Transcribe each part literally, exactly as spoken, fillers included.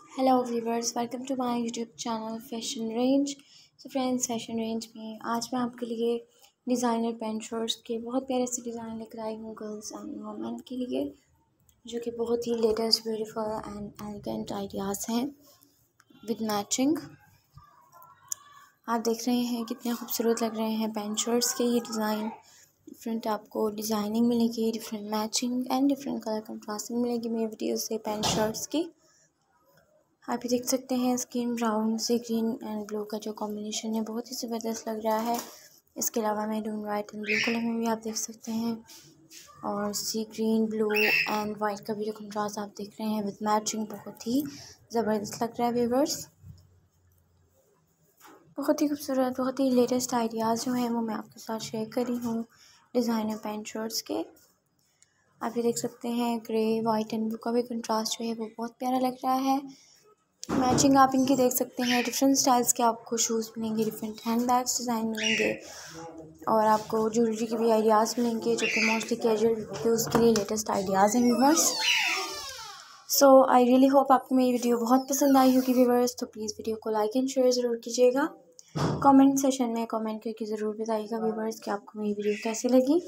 Hello viewers, welcome to my YouTube channel fashion range. So friends, fashion range में आज मैं आपके लिए डिज़ाइनर पैंट शर्ट्स के बहुत प्यारे से डिज़ाइन लेकर आई हूँ गर्ल्स एंड वुमेन के लिए, जो कि बहुत ही latest, beautiful and elegant ideas हैं विद मैचिंग। आप देख रहे हैं कितने खूबसूरत लग रहे हैं पैंट शर्ट्स के ये डिज़ाइन। डिफरेंट आपको डिज़ाइनिंग मिलेगी, different matching and different colour contrasting मिलेगी मेरी वीडियो से पैंट शर्ट्स की। आप ये देख सकते हैं स्किन ब्राउन से ग्रीन एंड ब्लू का जो कॉम्बिनेशन है बहुत ही ज़बरदस्त लग रहा है। इसके अलावा maroon white and blue colour में भी आप देख सकते हैं, और sea green blue and white का भी जो कंट्रास्ट आप देख रहे हैं विद मैचिंग बहुत ही ज़बरदस्त लग रहा है व्यूवर्स। बहुत ही खूबसूरत, बहुत ही लेटेस्ट आइडियाज़ जो हैं वो मैं आपके साथ शेयर कर रही हूँ डिज़ाइनर पैंट शर्ट्स के। आप ये देख सकते हैं ग्रे वाइट एंड ब्लू का भी कंट्रास्ट जो है वो बहुत प्यारा लग रहा है। मैचिंग आप इनकी देख सकते हैं, डिफरेंट स्टाइल्स के आपको शूज़ मिलेंगे, डिफरेंट हैंड बैग्स डिज़ाइन मिलेंगे, और आपको ज्वेलरी के भी आइडियाज़ मिलेंगे जो कि मोस्टली कैजुअल यूज़ के लिए लेटेस्ट आइडियाज़ हैं viewers. So I really hope आपको मेरी वीडियो बहुत पसंद आई होगी व्यूवर्स। तो प्लीज़ वीडियो को लाइक एंड शेयर ज़रूर कीजिएगा। कमेंट सेशन में कमेंट करके ज़रूर बताइएगा व्यूवर्स कि आपको मेरी वीडियो कैसी लगी।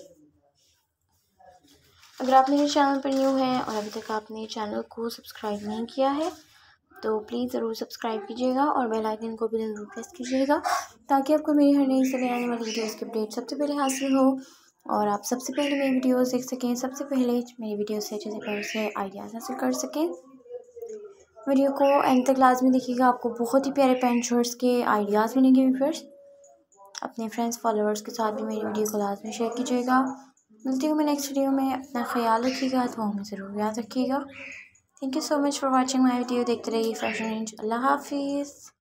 अगर आप मेरे चैनल पर न्यू हैं और अभी तक आपने चैनल को सब्सक्राइब नहीं किया है तो प्लीज़ ज़रूर सब्सक्राइब कीजिएगा और बेल आइकन को भी ज़रूर प्रेस कीजिएगा, ताकि आपको मेरी हर नई से आने वाली वीडियोज़ की अपडेट सबसे पहले हासिल हो और आप सबसे पहले मेरी वीडियोज़ देख सकें, सबसे पहले मेरी वीडियो से अच्छे से प्यार से आइडियाज़ हासिल कर सकें। वीडियो को एंड तक लाजमी देखिएगा, आपको बहुत ही प्यारे पैंट शर्ट्स के आइडियाज़ मिलेंगे व्यूअर्स। अपने फ्रेंड्स फॉलोअर्स के साथ भी मेरी वीडियो को लाजमी शेयर कीजिएगा। मिलती हूँ मैं नेक्स्ट वीडियो में। अपना ख्याल रखिएगा, तो हमें ज़रूर याद रखिएगा। Thank you so much for watching my video. देखते रहिए फैशन रेंज। अल्लाह हाफिज़।